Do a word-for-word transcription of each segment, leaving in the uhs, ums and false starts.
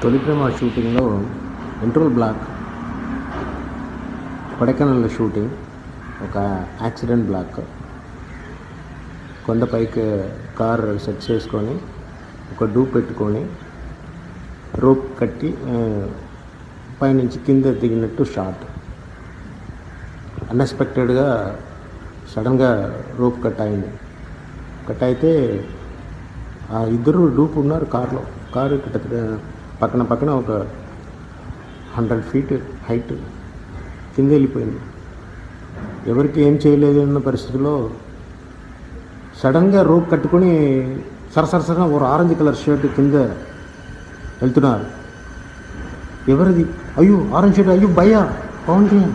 తొలి ప్రేమ షూటింగ్లో interval block, కొడైకెనాల్లో షూటింగ్, ఒక యాక్సిడెంట్ బ్లాక్. కొండపైకి కార్ సెట్ చేసుకొని ఒక డూ పెట్టుకొని రోప్ కట్టి పైనుంచి కింద దిగినట్టు షాట్. అన్ఎక్స్పెక్టెడ్గా సడన్గా రోప్ కట్ అయింది. కట్ అయితే ఆ ఇద్దరు డూప్ ఉన్నారు కార్లో. కారు పక్కన పక్కన ఒక హండ్రెడ్ ఫీట్ హైట్ కింద వెళ్ళిపోయింది. ఎవరికి ఏం చేయలేదు అన్న పరిస్థితిలో సడన్గా రోప్ కట్టుకొని సరసరసగా ఒక ఆరెంజ్ కలర్ షర్ట్ కింద వెళ్తున్నారు. ఎవరిది? అయ్యో ఆరెంజ్ షర్ట్, అయ్యో భయ్యా పవన్ కళ్యాణ్.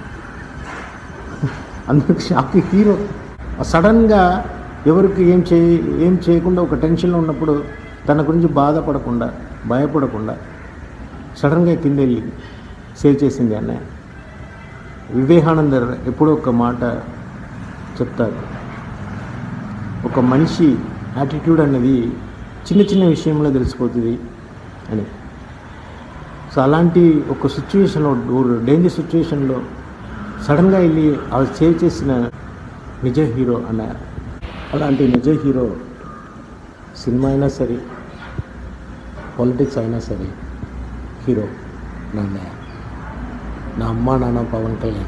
అందుకు షాక్. హీరో సడన్గా ఎవరికి ఏం చేయ ఏం చేయకుండా ఒక టెన్షన్లో ఉన్నప్పుడు తన గురించి బాధపడకుండా భయపడకుండా సడన్గా కింద వెళ్ళి సేవ్ చేసింది అన్నయ్య. వివేకానందర్ ఎప్పుడో ఒక మాట చెప్తారు, ఒక మనిషి యాటిట్యూడ్ అన్నది చిన్న చిన్న విషయంలో తెలిసిపోతుంది అని. సో అలాంటి ఒక సిచ్యువేషన్లో, డేంజర్ సిచ్యువేషన్లో సడన్గా వెళ్ళి అవి సేవ్ చేసిన నిజ హీరో అన్నయ్య. అలాంటి నిజ హీరో సినిమా అయినా సరే, పాలిటిక్స్ అయినా సరే, హీరో నా అన్నయ్య. నా అమ్మ నాన్న పవన్ కళ్యాణ్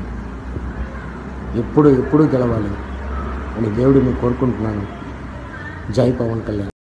ఎప్పుడు ఎప్పుడు గెలవాలి అని దేవుడిని కోరుకుంటున్నాను. జై పవన్ కళ్యాణ్.